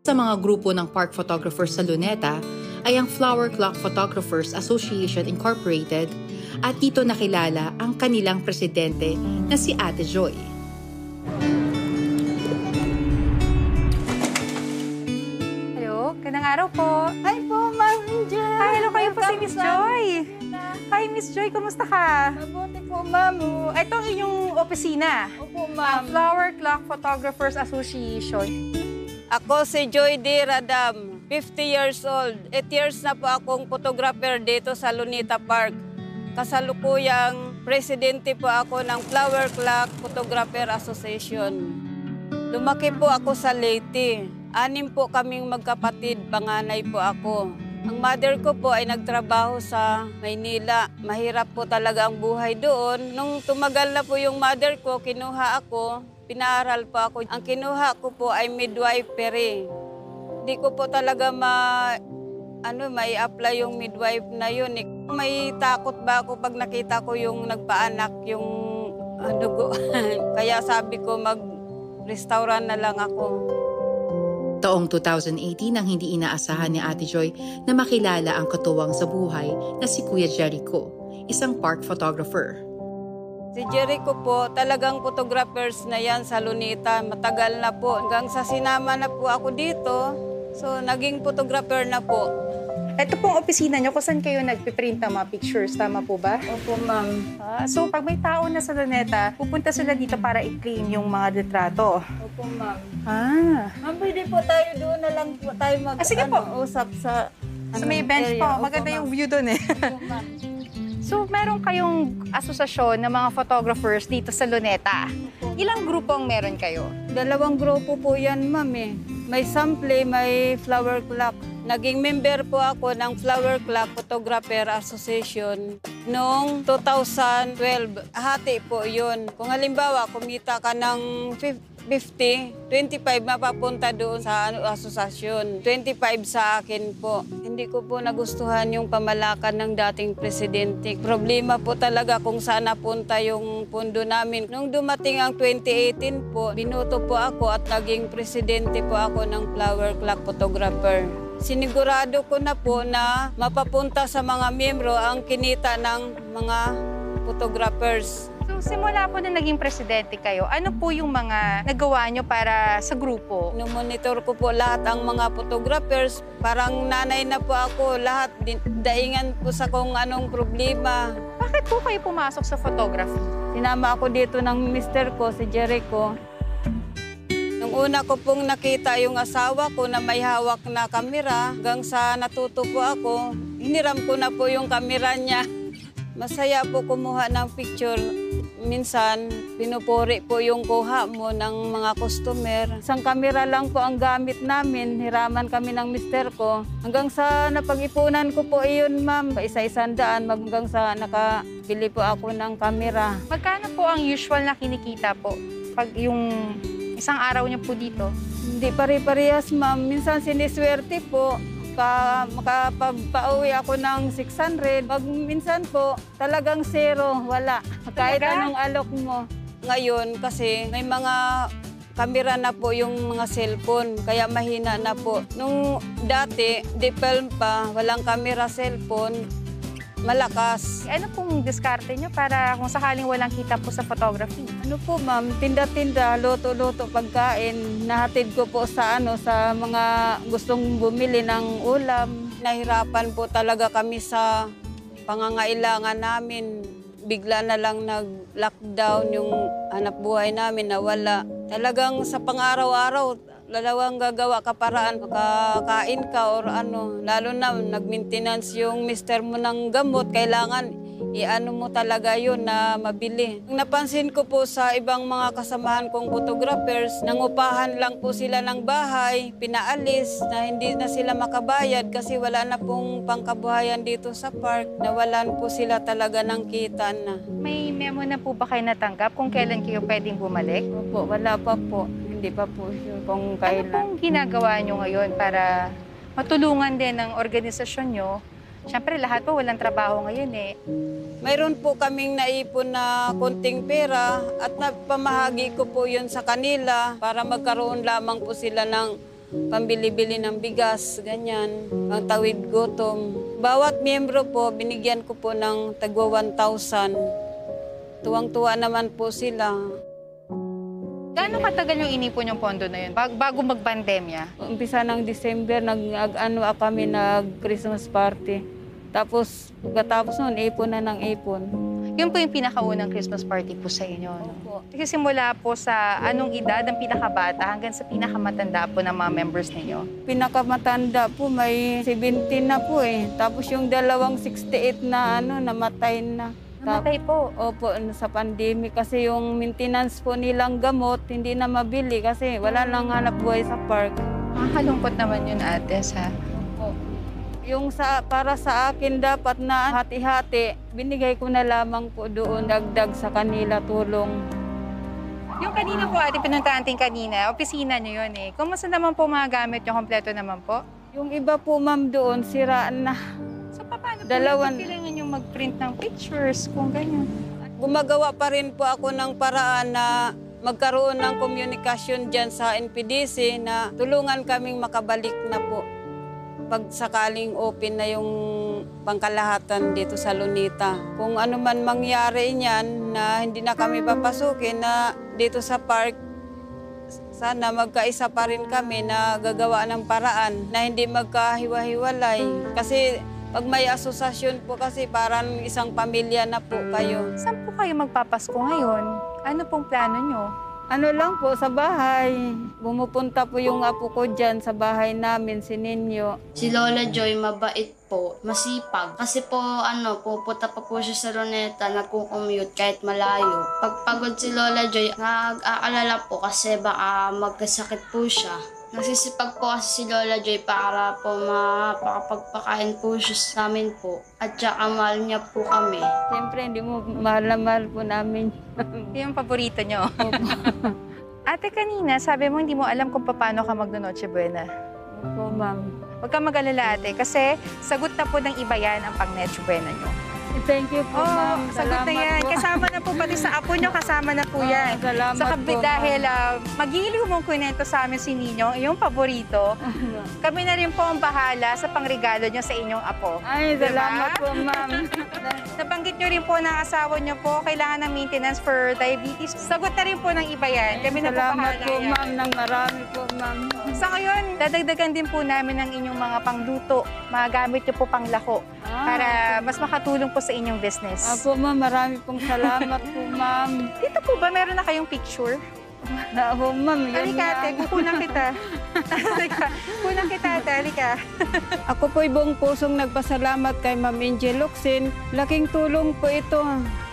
Sa mga grupo ng park photographers sa Luneta ay ang Flower Clock Photographers Association Incorporated at dito nakilala ang kanilang presidente na si Ate Joy. Hello, ganang araw po. Hi po, Ma'am Joy. Hi, hello kayo po si Miss Joy. Hi, Miss Joy, kumusta ka? Mabuti po, Ma'am. Ito ang inyong opisina. Opo, Ma'am. Flower Clock Photographers Association. Ako si Joy D. Radam, 50 years old. 8 years na po akong photographer dito sa Rizal Park. Kasalukuyang presidente po ako ng Flower Clock Photographer Association. Lumaki po ako sa Leyte. 6 po kaming magkapatid, panganay po ako. Ang mother ko po ay nagtrabaho sa Maynila. Mahirap po talaga ang buhay doon. Nung tumagal na po yung mother ko, kinuha ako, pinaaral po ako. Ang kinuha ko po ay midwifery. Hindi ko po talaga mai-apply yung midwife na yun. May takot ba ako pag nakita ko yung nagpaanak, yung dugo. Kaya sabi ko mag-restaurant na lang ako. Taong 2018 nang hindi inaasahan ni Ate Joy na makilala ang katuwang sa buhay na si Kuya Jericho, isang park photographer. Si Jericho po, talagang photographers na yan sa Luneta. Matagal na po. Hanggang sa sinama na po ako dito, so naging photographer na po. Ito pong opisina nyo, kung saan kayo nagpiprint ng mga pictures, tama po ba? Opo, Ma'am. So pag may tao na sa Luneta, pupunta sila dito para i-claim yung mga retrato. Opo, Ma'am. Ma'am, pwede po tayo doon na lang po tayo sige po. usap sa So may bench area. po, Opo, maganda yung Ma'am. view doon eh. Opo, Ma'am. So meron kayong asosasyon ng mga photographers dito sa Luneta. Ilang grupo ang meron kayo? 2 grupo po yan, Ma'am eh. May sample, may flower clock. Naging member po ako ng Flower Clock Photographer Association noong 2012. Hati po yun. Kung halimbawa, kumita ka ng 50, 25 mapapunta doon sa asosasyon. 25 sa akin po. Hindi ko po nagustuhan yung pamalakan ng dating presidente. Problema po talaga kung saan napunta yung pundo namin. Nung dumating ang 2018 po, binuto po ako at naging presidente po ako ng Flower Clock Photographer. Sinigurado ko na po na mapapunta sa mga miyembro ang kinita ng mga photographers. So simula po na naging presidente kayo, ano po yung mga nagawa nyo para sa grupo? Monitor ko po lahat ang mga photographers. Parang nanay na po ako. Lahat daingan po sa kung anong problema. Bakit po kayo pumasok sa photography? Sinama ako dito ng mister ko, si Jericho. Nung una ko pong nakita yung asawa ko na may hawak na kamera, hanggang sa natuto po ako, hiniram ko na po yung kamera niya. Masaya po kumuha ng picture. Minsan, pinupuri po yung kuha mo ng mga customer. Isang kamera lang po ang gamit namin. Hiraman kami ng mister ko. Hanggang sa napag-ipunan ko po iyon, Ma'am. Isa-100 hanggang sa nakabili po ako ng kamera. Magkano po ang usual na kinikita po pag yung isang araw niyo po dito? Hindi pare-parehas, Ma'am. Minsan siniswerte po. Makapagpauwi ako ng 600. Minsan po, talagang zero, wala. Kahit anong alok mo. Ngayon, kasi may mga kamera na po yung mga cellphone, kaya mahina na po. Nung dati, di film pa, walang kamera cellphone, malakas. Ano pong diskarte nyo para kung sakaling walang kita po sa photography? Ano po, Ma'am, tinda-tinda, luto-luto pagkain. Nahatid ko po sa sa mga gustong bumili ng ulam. Nahirapan po talaga kami sa pangangailangan namin. Bigla na lang nag-lockdown yung hanap buhay namin, nawala. Talagang sa pang-araw-araw, lalawang gagawa ka paraan, makakain ka or ano. Lalo na nag-maintenance yung mister mo ng gamot, kailangan i-ano mo talaga yun na mabili. Napansin ko po sa ibang mga kasamahan kong photographers, nangupahan lang po sila ng bahay, pinaalis na hindi na sila makabayad kasi wala na pong pangkabuhayan dito sa park. Nawalan po sila talaga ng kita na. May memo na po ba kayo natanggap kung kailan kayo pwedeng bumalik? Opo, wala pa po. Hindi pa po sure kung kailan. Ano pong ginagawa nyo ngayon para matulungan din ng organisasyon nyo? Siyempre, lahat po walang trabaho ngayon eh. Mayroon po kaming naipon na konting pera at napamahagi ko po yun sa kanila para magkaroon lamang po sila ng pambili-bili ng bigas, ganyan, ang tawid gutom. Bawat miyembro po, binigyan ko po ng tagwa 1,000. Tuwang-tuwa naman po sila. Gaano katagal yung inipon yung pondo na yun bago mag-pandemya? Umpisa ng December, kami nag-Christmas party. Tapos, pagkatapos noon, ipon na ng ipon. Yun po yung pinakaunang Christmas party po sa inyo. No? Opo. Kasi simula po sa anong edad ang pinakabata hanggang sa pinakamatanda po ng mga members ninyo? Pinakamatanda po, may 17 na po eh. Tapos yung dalawang 68 na namatay na. Namatay po? Opo, sa pandemic. Kasi yung maintenance po nilang gamot, hindi na mabili kasi wala nang hanap buhay sa park. Makakalungkot naman yun, ate, sa... Yung para sa akin dapat na hati-hati, binigay ko na lamang po doon, dagdag sa kanila tulong. Yung kanina po ate, pinuntahan natin kanina, opisina nyo yun eh. Kumusta naman po mga gamit yung kompleto naman po? Yung iba po ma'am doon, siraan na. So paano po kailangan nyo mag-print ng pictures kung ganyan? Gumagawa pa rin po ako ng paraan na magkaroon ng komunikasyon dyan sa NPDC na tulungan kaming makabalik na po. Pag sakaling open na yung pangkalahatan dito sa Lunita. Kung ano man mangyari niyan na hindi na kami papasukin na dito sa park, sana magkaisa pa rin kami na gagawa ng paraan na hindi magkahiwa-hiwalay. Kasi pag may asosasyon po kasi parang isang pamilya na po kayo. Saan po kayo magpapasko ngayon? Ano pong plano nyo? Ano lang po, sa bahay. Bumupunta po yung apo ko dyan sa bahay namin, si Ninyo. Si Lola Joy, mabait po, masipag. Kasi po, pupunta pa po siya sa Luneta, nagko-commute kahit malayo. Pagpagod si Lola Joy, nag-aalala po kasi baka magkasakit po siya. Nagsisipag po kasi si Lola Joy para po makapagpakain po siya sa amin po. At saka mahal niya po kami. Siyempre, hindi mo mahal na mahal po namin. Yung paborito nyo. Ate, kanina, sabi mo hindi mo alam kung paano ka magno-Noche Buena. Opo, ma'am. Huwag kang mag-alala, ate, kasi sagot na po ng Iba Yan ang pang-Noche Buena nyo. Thank you po, ma'am. Sagot na yan. Po. Kasama na po, pati sa apo nyo, kasama na po yan. Salamat po, dahil magiliw mong kwento sa amin si Ninyong, iyong paborito. Kami na rin po ang bahala sa pangregalo nyo sa inyong apo. Ay, salamat po, ma'am. Nabanggit nyo rin po na asawa nyo po, kailangan ng maintenance for diabetes. Sagot na rin po ng Iba Yan. Kami na po bahala salamat po, ma'am, ng marami po, ma'am. Sa ngayon, dadagdagan din po namin ng inyong mga pangluto. Mga gamit nyo po panglako para mas makatulong po sa inyong business. Apo, ma'am, marami pong salamat po, ma'am. Dito po ba meron na kayong picture? Opo, ma'am. Halika, ate. Kukunan kita. Halika. Kunan kita, ate. Halika. Ako po'y buong pusong nagpasalamat kay Ma'am Angel Locsin. Laking tulong po ito.